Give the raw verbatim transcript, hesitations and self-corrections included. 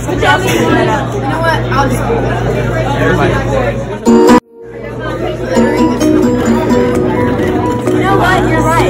Somebody else can do that up. You know what? I'll just do it. Everybody. You know what? You're right.